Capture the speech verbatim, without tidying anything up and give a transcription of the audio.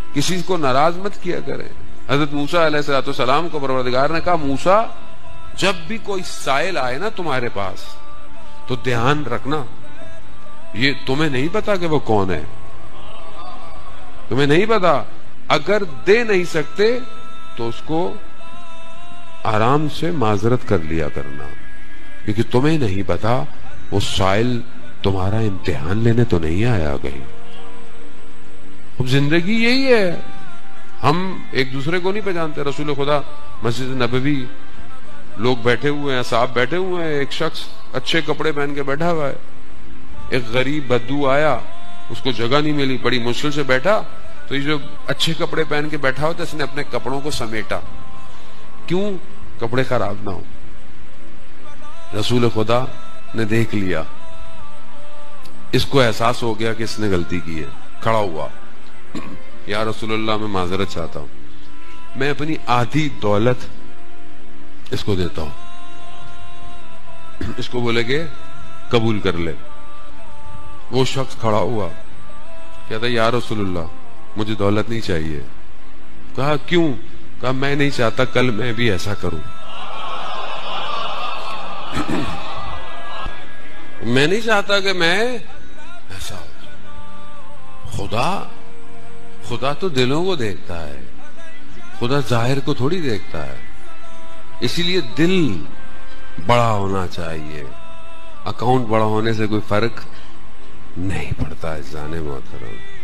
کسی کو ناراض مت کیا کریں. حضرت موسیٰ علیہ السلام کو پروردگار نے کہا موسیٰ جب بھی کوئی سائل آئے نا تمہارے پاس تو دھیان رکھنا یہ تمہیں نہیں پتا کہ وہ کون ہے, تمہیں نہیں پتا. اگر دے نہیں سکتے تو اس کو آرام سے معذرت کر لیا کرنا, کیونکہ تمہیں نہیں پتا وہ سائل تمہارا امتحان لینے تو نہیں آیا کہیں. اب زندگی یہی ہے, ہم ایک دوسرے کو نہیں پہچانتے. رسول خدا مسجد نبوی لوگ بیٹھے ہوئے ہیں, صاحب بیٹھے ہوئے ہیں, ایک شخص اچھے کپڑے پہن کے بیٹھا ہوا ہے, ایک غریب بدو آیا, اس کو جگہ نہیں ملی, بڑی مشکل سے بیٹھا, تو یہ جو اچھے کپڑے پہن کے بیٹھا ہوتا اس نے اپنے کپڑوں کو سمیٹا, کیوں؟ کپڑے خراب نہ ہو. رسول خدا نے دیکھ لیا, اس کو احساس ہو گیا کہ اس نے غلطی کی ہے, کھڑا ہوا, یا رسول اللہ میں معذرت چاہتا ہوں, میں اپنی آدھی دولت اس کو دیتا ہوں, اس کو بولے کہ قبول کر لے. وہ شخص کھڑا ہوا, کہتا یا رسول اللہ مجھے دولت نہیں چاہیے. کہا کیوں؟ کہا میں نہیں چاہتا کل میں بھی ایسا کروں, میں نہیں چاہتا کہ میں ایسا ہو. خدا خدا تو دلوں کو دیکھتا ہے, خدا ظاہر کو تھوڑی دیکھتا ہے. اسی لیے دل بڑا ہونا چاہیے, اکاؤنٹ بڑا ہونے سے کوئی فرق نہیں پڑتا ہے. جانے محترم